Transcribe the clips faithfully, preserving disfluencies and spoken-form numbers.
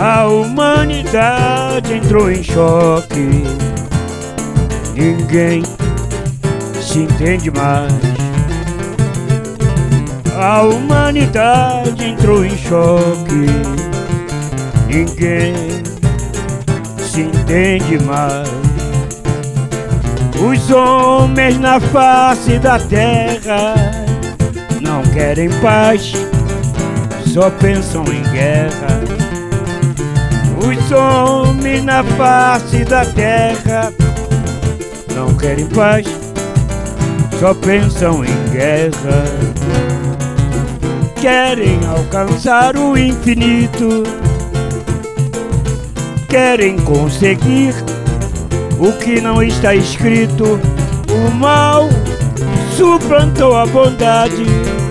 A humanidade entrou em choque, ninguém se entende mais. A humanidade entrou em choque, ninguém se entende mais. Os homens na face da terra não querem paz, só pensam em guerra. Os homens na face da terra não querem paz, só pensam em guerra. Querem alcançar o infinito, querem conseguir o que não está escrito. O mal suplantou a bondade,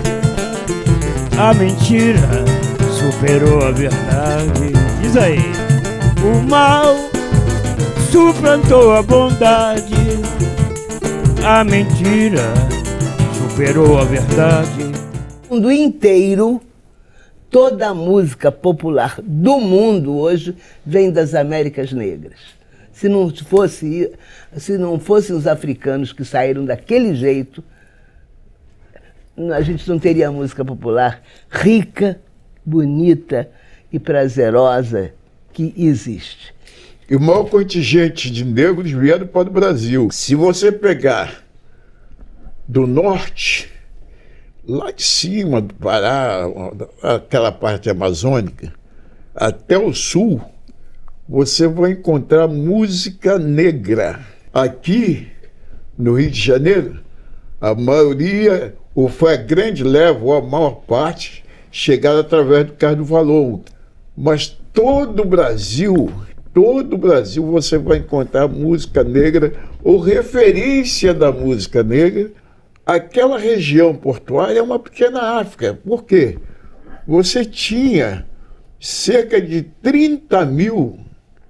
a mentira superou a verdade. Diz aí. O mal suplantou a bondade, a mentira superou a verdade. O mundo inteiro, toda a música popular do mundo hoje vem das Américas Negras. Se não fosse, se não fossem os africanos que saíram daquele jeito, a gente não teria a música popular rica, bonita e prazerosa que existe. E o maior contingente de negros vieram para o Brasil. Se você pegar do norte, lá de cima do Pará, aquela parte amazônica, até o sul, você vai encontrar música negra. Aqui, no Rio de Janeiro, a maioria, ou foi a grande leva, ou a maior parte, chegaram através do Carnavalão. Mas todo o Brasil, todo o Brasil, você vai encontrar música negra, ou referência da música negra. Aquela região portuária é uma pequena África. Por quê? Você tinha cerca de trinta mil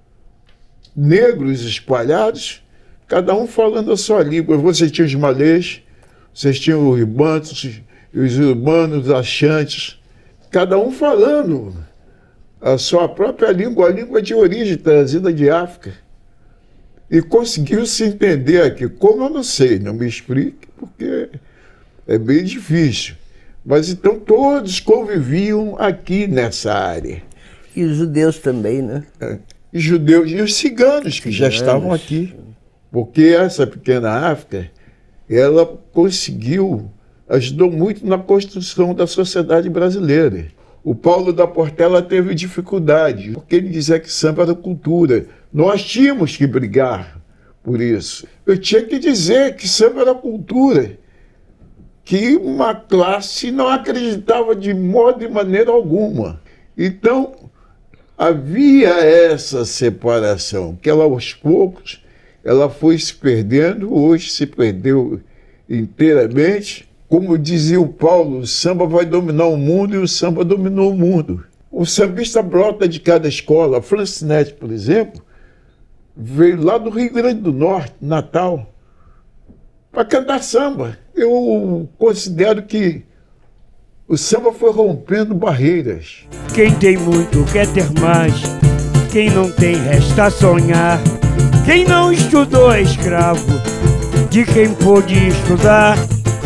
negros espalhados, cada um falando a sua língua. Você tinha os malês, vocês tinham os ribantos, os urbanos, os achantes, cada um falando a sua própria língua, a língua de origem trazida de África. E conseguiu se entender aqui. Como eu não sei, não me explique, porque é bem difícil. Mas então todos conviviam aqui nessa área. E os judeus também, né? É. E judeus e os ciganos que ciganos. já estavam aqui. Porque essa pequena África, ela conseguiu, ajudou muito na construção da sociedade brasileira. O Paulo da Portela teve dificuldade, porque ele dizia que samba era cultura. Nós tínhamos que brigar por isso. Eu tinha que dizer que samba era cultura, que uma classe não acreditava de modo e maneira alguma. Então, havia essa separação, que ela aos poucos, ela foi se perdendo, hoje se perdeu inteiramente. Como dizia o Paulo, o samba vai dominar o mundo e o samba dominou o mundo. O sambista brota de cada escola. A Francinete, por exemplo, veio lá do Rio Grande do Norte, Natal, para cantar samba. Eu considero que o samba foi rompendo barreiras. Quem tem muito quer ter mais, quem não tem resta sonhar. Quem não estudou é escravo de quem pôde estudar.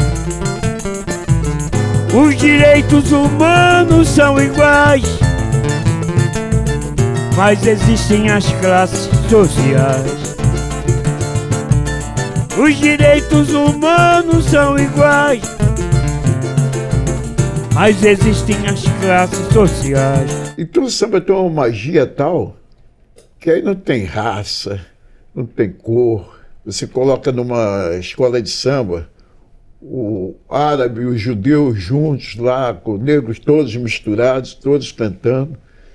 Os direitos humanos são iguais, mas existem as classes sociais. Os direitos humanos são iguais, mas existem as classes sociais. Então o samba tem uma magia tal que aí não tem raça, não tem cor. Você coloca numa escola de samba o árabe e os judeus juntos lá, com negros todos misturados, todos cantando,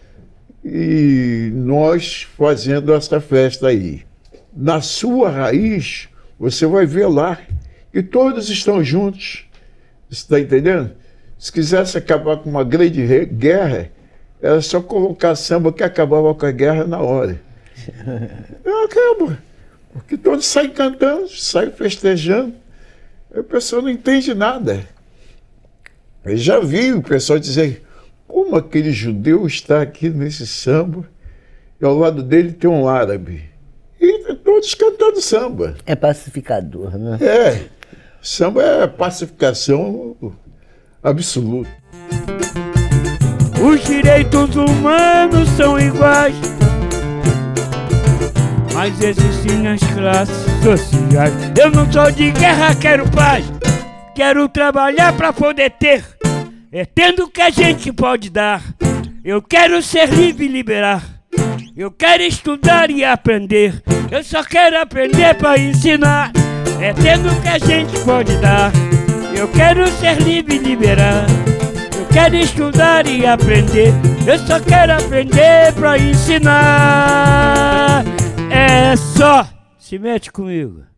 e nós fazendo essa festa aí. Na sua raiz, você vai ver lá que todos estão juntos. Você está entendendo? Se quisesse acabar com uma grande guerra, era só colocar samba que acabava com a guerra na hora. Não acaba, porque todos saem cantando, saem festejando. A pessoa não entende nada. Eu já vi o pessoal dizer, como aquele judeu está aqui nesse samba e ao lado dele tem um árabe. E todos cantando samba. É pacificador, né? É, samba é pacificação absoluta. Os direitos humanos são iguais, mas existem as classes sociais. Eu não sou de guerra, quero paz. Quero trabalhar pra poder ter, é tendo que a gente pode dar. Eu quero ser livre e liberar. Eu quero estudar e aprender. Eu só quero aprender pra ensinar. É tendo que a gente pode dar. Eu quero ser livre e liberar. Eu quero estudar e aprender. Eu só quero aprender pra ensinar. É só. Se mete comigo.